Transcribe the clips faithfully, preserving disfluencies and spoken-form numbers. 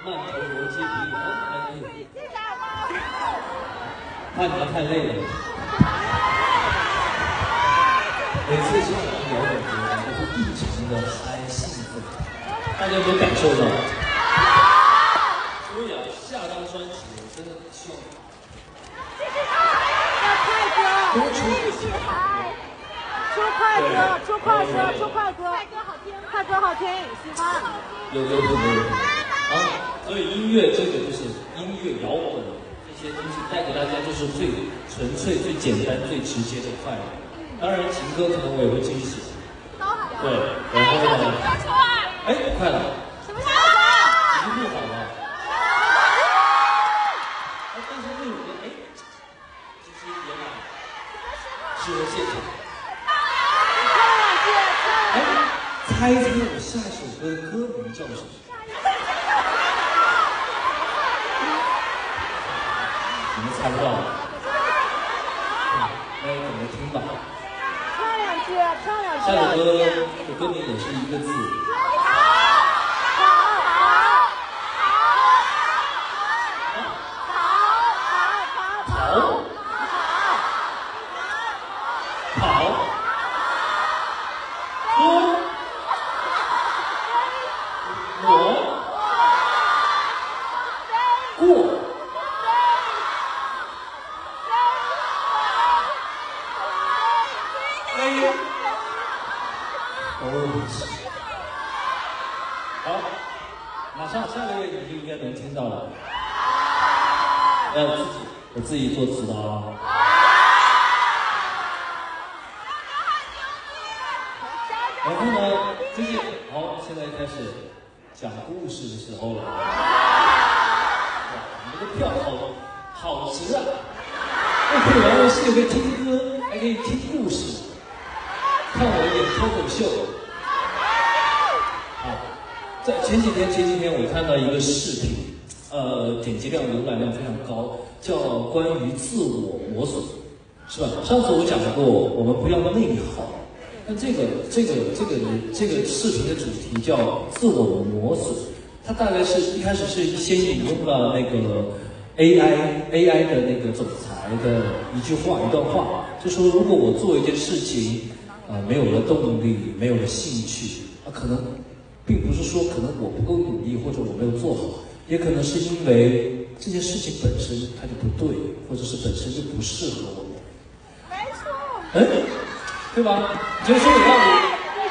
慢头罗接皮，哎，看你们太累了。每次上完表演节都是异常的嗨兴奋，大家有没有感受到？所以啊，下张专辑我真的希望。 要快歌，一起嗨！出快歌，出快歌，出快歌，快歌好听，快歌好听，喜欢。 有有有有有。啊，所以音乐这个就是音乐摇滚这些东西带给大家就是最纯粹、最简单、最直接的快乐。当然，情歌可能我也会继续写。对，然后呢？哎，快了。 什么时候？ 已经录好了。哎，但是那首歌哎，其实也蛮适合现场。哎，猜一猜我下一首歌的歌名叫什么？你们猜不到？那怎么听吧？ 唱两句，唱两句。 下首歌的歌名也是一个字。好，马上下个月你就应该能听到了。呃，自己我自己作词的啊。然后呢，最近好，现在开始讲故事的时候了。哇，你们的票好好值啊！又可以玩游戏，又可以听歌，还可以听故事，看我演脱口秀。在前几天，前几天我看到一个视频，呃，点击量、浏览量非常高，叫关于自我磨损，是吧？上次我讲过，我们不要内耗，但这个、这个、这个、这个视频的主题叫自我磨损，它大概是一开始是先引用了那个 A I A I 的那个总裁的一句话、一段话，就说如果我做一件事情，啊、呃，没有了动力，没有了兴趣，啊，可能。并不是说可能我不够努力，或者我没有做好，也可能是因为这件事情本身它就不对，或者是本身就不适合我们。 没错。 嗯，对吧？你觉得说有道理？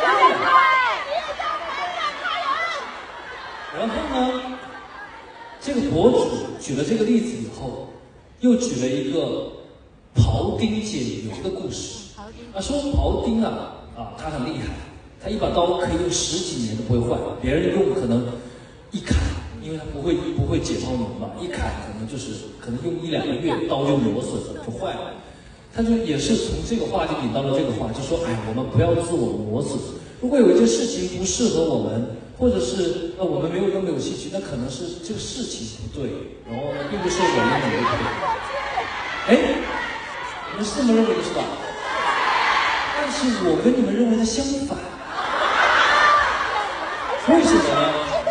然后呢，这个博主举了这个例子以后，又举了一个庖丁解牛的故事。啊，说庖丁啊，啊，他很厉害。他一把刀可以用十几年都不会坏，别人用可能一砍，因为他不会不会解剖牛嘛，一砍可能就是可能用一两个月刀就磨损了，就坏了。他就也是从这个话就引到了这个话，就说哎，我们不要自我磨损。如果有一件事情不适合我们，或者是呃我们没有那么有兴趣，那可能是这个事情不对，然后呢，并不是我们努力不对。哎，你们是这么认为的是吧？但是我跟你们认为的相反。为什么呢？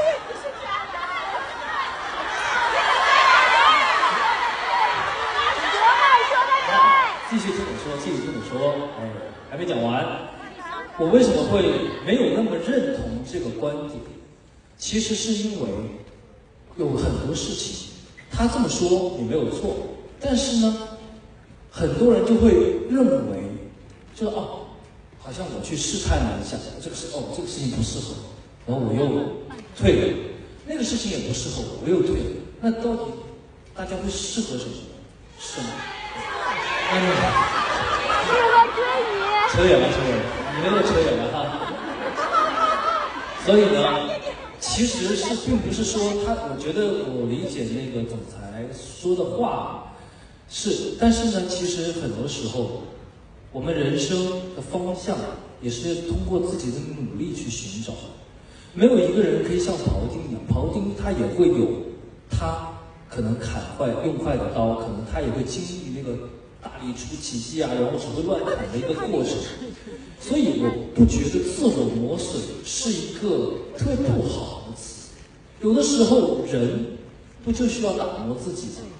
继续听我说，继续听我说，哎，还没讲完。我为什么会没有那么认同这个观点？其实是因为有很多事情，他这么说也没有错，但是呢，很多人就会认为，就是哦，好像我去试探了一下，这个事哦，这个事情不适合。然后我又退了，那个事情也不适合我，我又退了。那到底大家会适合什么？是吗？嗯， 适合追你。 扯远了，扯远了，你们又扯远了哈。所以呢，其实是并不是说他，我觉得我理解那个总裁说的话是，但是呢，其实很多时候我们人生的方向也是通过自己的努力去寻找。没有一个人可以像庖丁一样，庖丁他也会有他可能砍坏用坏的刀，可能他也会经历那个大力出奇迹啊，然后只会乱砍的一个过程。所以我不觉得自我磨损是一个特别不好的词， 有的时候人不就需要打磨自己吗？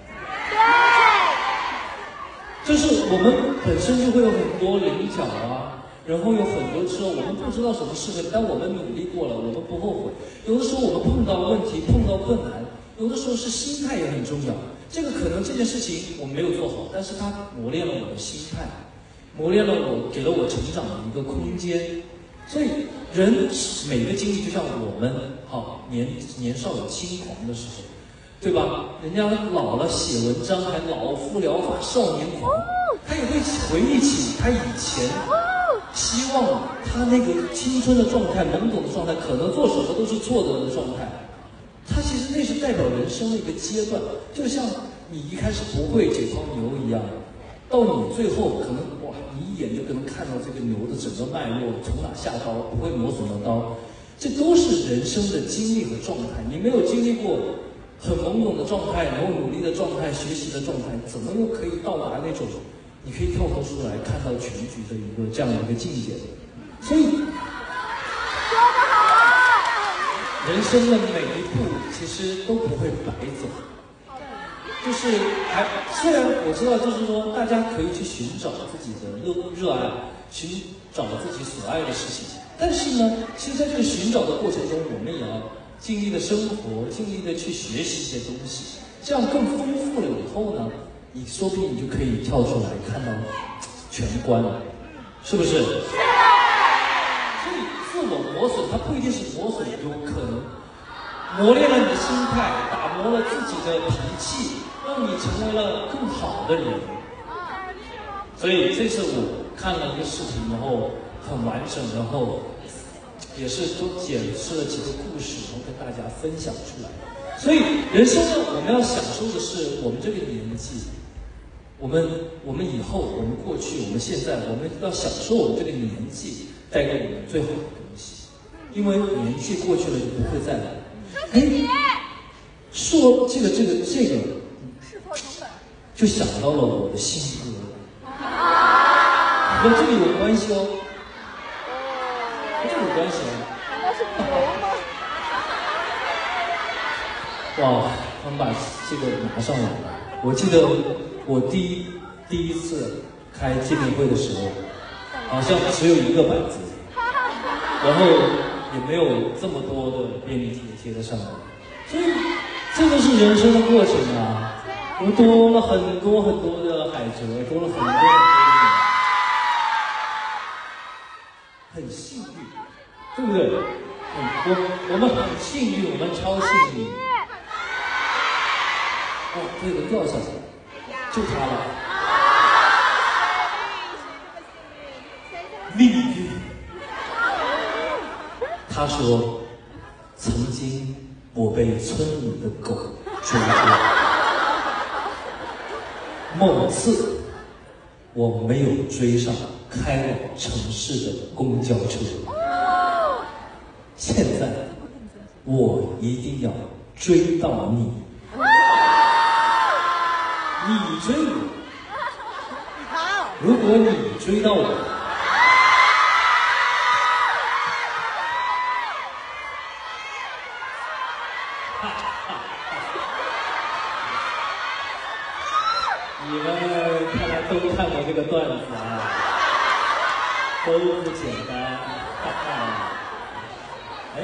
对，就是我们本身就会有很多棱角啊，然后有很多时候我们不知道什么是对，但我们努力过了，我们不后悔。有的时候我们碰到问题，碰到困难，有的时候是心态也很重要。这个可能这件事情我没有做好，但是它磨练了我的心态，磨练了我，给了我成长的一个空间。所以人每个经历就像我们好年年少有轻狂的时候，对吧？人家老了写文章还老夫聊发少年狂，他也会回忆起他以前希望他那个青春的状态、懵懂的状态，可能做什么都是错的的状态。他其实那是代表人生的一个阶段，就像你一开始不会解剖牛一样，到你最后可能哇，你一眼就可能看到这个牛的整个脉络，从哪下刀，不会磨损的刀，这都是人生的经历和状态。你没有经历过很懵懂的状态，然后努力的状态，学习的状态，怎么又可以到达那种你可以跳脱出来看到全局的一个这样的一个境界？所以人生的每一步其实都不会白走，就是还虽然我知道，就是说大家可以去寻找自己的热热爱，寻找自己所爱的事情，但是呢，其实在这个寻找的过程中，我们也要尽力的生活，尽力的去学习一些东西，这样更丰富了以后呢，你说不定你就可以跳出来看到全观了，是不是？自我磨损，它不一定是磨损，有可能磨练了你的心态，打磨了自己的脾气，让你成为了更好的人。所以这次我看了一个视频，然后很完整，然后也是都解释了几个故事，然后跟大家分享出来。所以人生呢，我们要享受的是我们这个年纪，我们我们以后，我们过去，我们现在，我们要享受我们这个年纪带给我们最好的东西，因为年纪过去了就不会再来。哎，说这个这个这个，就想到了我的性格，和这个有关系哦，和这个有关系哦。 难道是牛吗？ 哇，他们把这个拿上来了。我记得我第一第一次开见面会的时候，好像只有一个板子，然后也没有这么多的便利贴贴得上来，所以这个是人生的过程啊。我们多了很多很多的海蜇，多了很多的很幸运，对不对？嗯，我我们很幸运，我们超幸运。哦，这个掉下来，就他了。命运。他说，曾经我被村里的狗追过，某次我没有追上开往城市的公交车，现在我一定要追到你。你追我，如果你追到我，你们看来都看过这个段子啊，都不简单，哈哈。哎，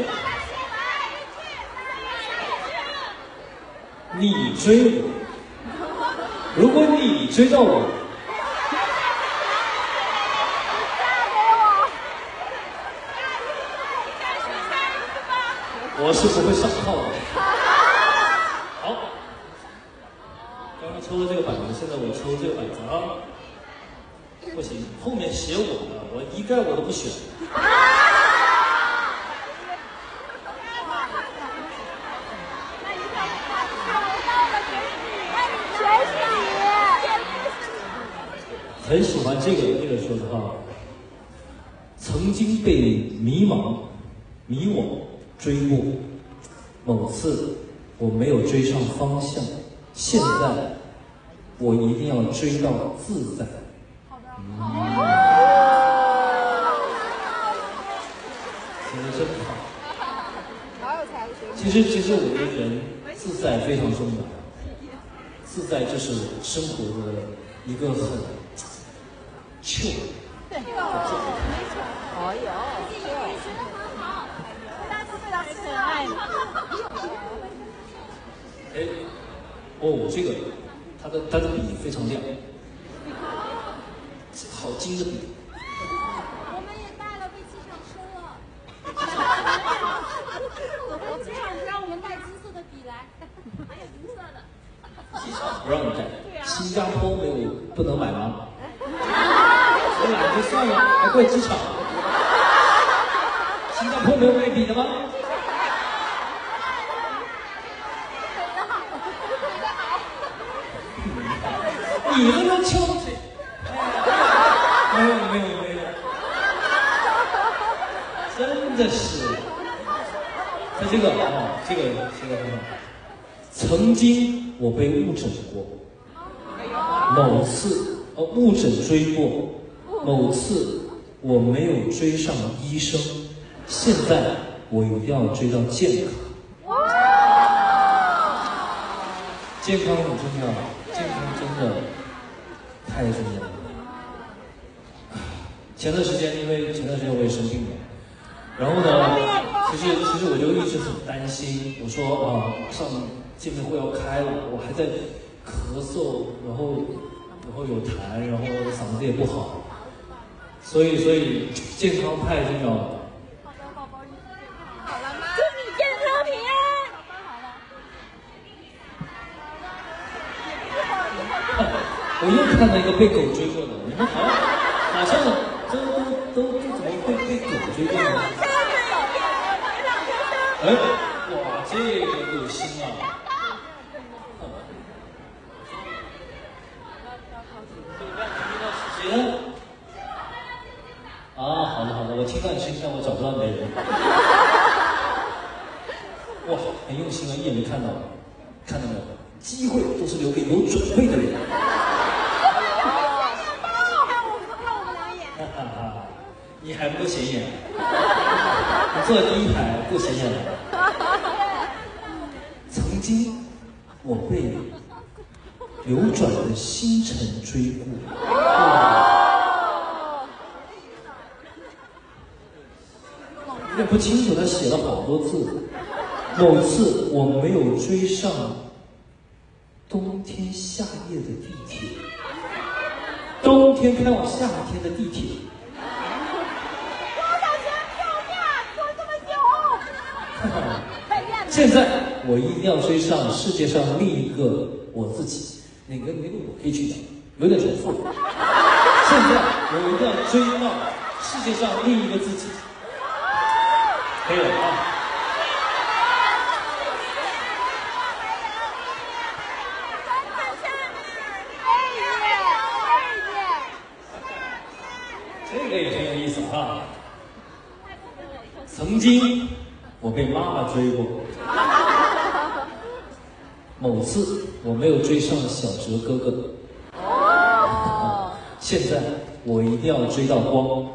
你追我。如果你追到我，我是不会上套的。好，刚刚抽了这个板子，现在我抽这个板子啊，不行，后面写我的，我一概我都不选。很喜欢这个这个说的话，曾经被迷茫、迷惘追过，某次我没有追上方向，现在我一定要追到自在。嗯，写的真好， 好有才。 其实，其实我觉得人自在非常重要，自在就是生活的一个很 chill。对，没错。 哦哟，学得很好，大家非常可爱。 哎，哦，这个，它的它的笔非常亮，好金的笔。 我们也带了，被机场收了。机场不让我们带金色的笔来，还有银色的。 机场不让你带，新加坡没有不能买吗？我懒就算了，还怪机场。新加坡没有卖笔的吗？你这个敲嘴，没有没有没有，真的是。那这个啊，这个这个很好。曾经我被误诊过，某次呃误诊追过，某次我没有追上医生，现在我一定要追到健康。健康很重要，健康真的太重要了。前段时间，因为前段时间我也生病了，然后呢，其实其实我就一直很担心，我说啊，上见面会要开了，我还在咳嗽，然后然后有痰，然后嗓子也不好，所以所以健康太重要了。 好的，宝宝，你健康好了吗？ 祝你健康平安。 我又看到一个被狗追过的，你们好，好像都都都都怎么会被狗追过呢？哎，哇，这个恶心啊！谁呢？啊，好的好的，我听到你声音，但我找不到你的人。哇，很用心啊，一眼没看到，看到没有？机会都是留给有准备的人。你还不够显眼，你坐第一排够显眼了。曾经我被流转的星辰追过，有点不清楚，他写了好多字。某次我没有追上冬天夏夜的地铁，冬天开往夏天的地铁。现在我一定要追上世界上另一个我自己，哪个哪个我可以去掉，有点重复。现在我一定要追到世界上另一个自己，可以了啊！这个也很有意思啊！曾经我被妈妈追过。某次我没有追上小哲哥哥，哦，现在我一定要追到光。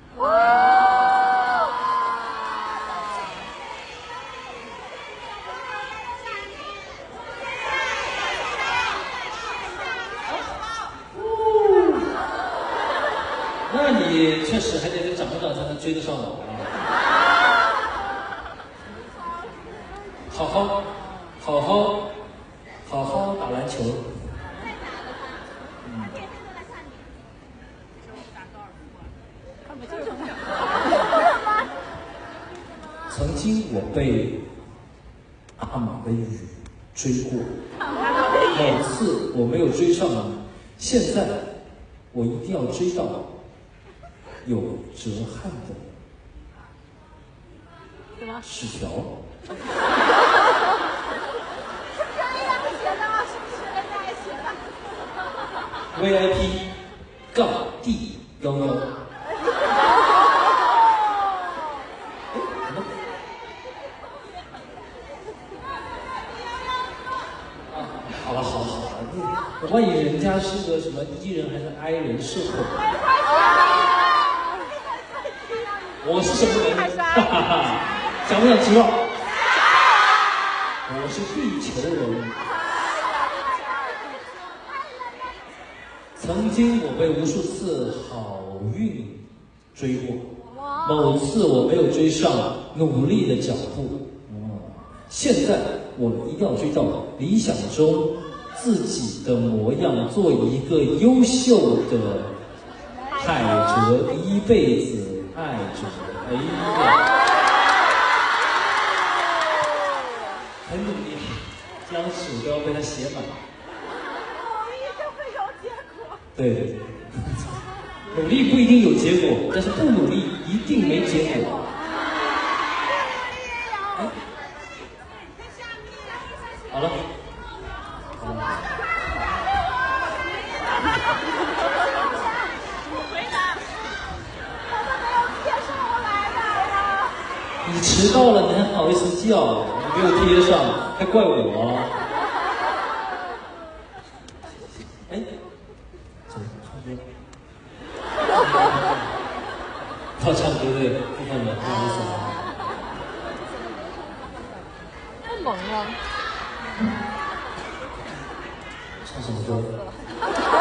那你确实还得再长一长才能追得上我啊！好好，好好。好好打篮球。嗯。曾经我被阿玛的雨追过，某次我没有追上你，现在我一定要追到有折汗的纸条。V I P 杠 D 幺幺。好了好了好了，我万一人家是个什么 E 人还是 I 人社恐，我是什么人？哈哈哈，想不想知道？ 是地球人。曾经我被无数次好运追过，某次我没有追上努力的脚步。现在我一定要追到理想中自己的模样，做一个优秀的海哲，一辈子爱着。哎呀，很努力，这张纸都要被他写满。 努力就会有结果。 对对对，努力不一定有结果，但是不努力一定没结果。好了。你迟到了，你还好意思叫？你没有贴上，还怪我？哎，走，唱歌。要唱歌对，不看了，不好意思啊。 太猛了！ 唱什么歌？